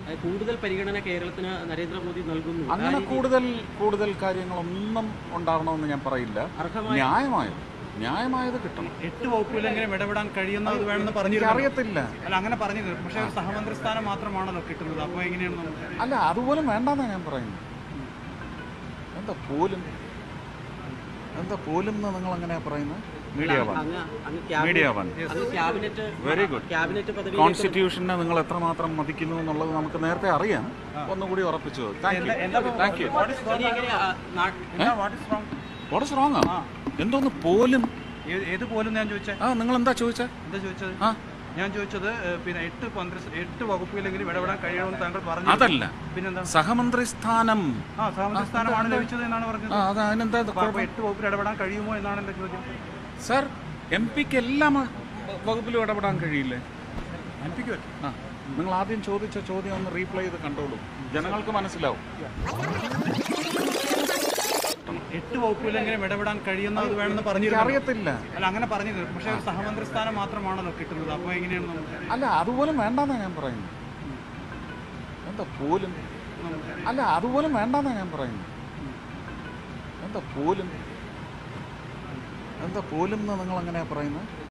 കൂടുതൽ പരിഗണന കേരളത്തിന് നരേന്ദ്രമോദി നൽകുന്നു. അങ്ങനെ കൂടുതൽ കാര്യങ്ങളൊന്നും ഉണ്ടാവണമെന്ന് ഞാൻ പറയില്ല. ന്യായമായത് കിട്ടണം. 8 വകുപ്പിലെങ്കിലും ഇടപെടാൻ കഴിയുന്നത് വേണമെന്ന് പറഞ്ഞു. അറിയത്തില്ല. അല്ല, അങ്ങനെ പറഞ്ഞത്. പക്ഷേ സഹമന്ത്രി സ്ഥാനം മാത്രമാണല്ലോ കിട്ടുന്നത്. അപ്പോൾ എങ്ങനെയാണ്? അല്ല, അതുപോലും വേണ്ടെന്നാണ് ഞാൻ പറയുന്നത്. എന്താ പോലും നിങ്ങൾ അങ്ങനെയാ പറയുന്നത്? Media one very good. കോൺസ്റ്റിറ്റ്യൂഷനെ നിങ്ങൾ എത്രമാത്രം മതിക്കുന്നു എന്നുള്ളത് നമുക്ക് നേരത്തെ അറിയാം. ഒന്നുകൂടി ഉറപ്പിച്ചു. Thank you. What is wrong? എന്തോന്ന് പോലും? ഏത് പോലും ഞാൻ ചോദിച്ചത്? നിങ്ങൾ എന്താ ചോദിച്ചത്? ഞാൻ ചോദിച്ചത് പിന്നെ 8 വകുപ്പിലെങ്കിലും ഇടപെടാൻ കഴിയണമെന്ന് താങ്കൾ പറഞ്ഞു. അതല്ല, പിന്നെന്താ? സഹമന്ത്രി സ്ഥാനം. സഹമന്ത്രി സ്ഥാനമാണ് ലഭിച്ചത് എന്നാണ് പറഞ്ഞത്. 8 വകുപ്പിൽ ഇടപെടാൻ കഴിയുമോ എന്നാണ് എന്റെ ചോദ്യം. സർ, എം പിക്ക് എല്ലാ വകുപ്പിലും ഇടപെടാൻ കഴിയില്ലേ? എം പിക്ക് പറ്റും. നിങ്ങൾ ആദ്യം ചോദിച്ച ചോദ്യം ഒന്ന് റീപ്ലൈ ചെയ്ത് കണ്ടോളൂ, ജനങ്ങൾക്ക് മനസ്സിലാവും. 8 വകുപ്പിലെങ്കിലും ഇടപെടാൻ കഴിയുന്നത് വേണമെന്ന് പറഞ്ഞു. അറിയത്തില്ല. അല്ല, അങ്ങനെ പറഞ്ഞത്. പക്ഷേ സഹമന്ത്രി സ്ഥാനം മാത്രമാണല്ലോ കിട്ടുന്നത്. അപ്പോൾ എങ്ങനെയാണ്? അല്ല, അതുപോലും വേണ്ടെന്നാ ഞാൻ പറയുന്നത്. എന്താ പോലും? അല്ല, അതുപോലും വേണ്ടെന്നാ ഞാൻ പറയുന്നത്. എന്താ പോലും നിങ്ങൾ അങ്ങനെയാ പറയുന്നത്?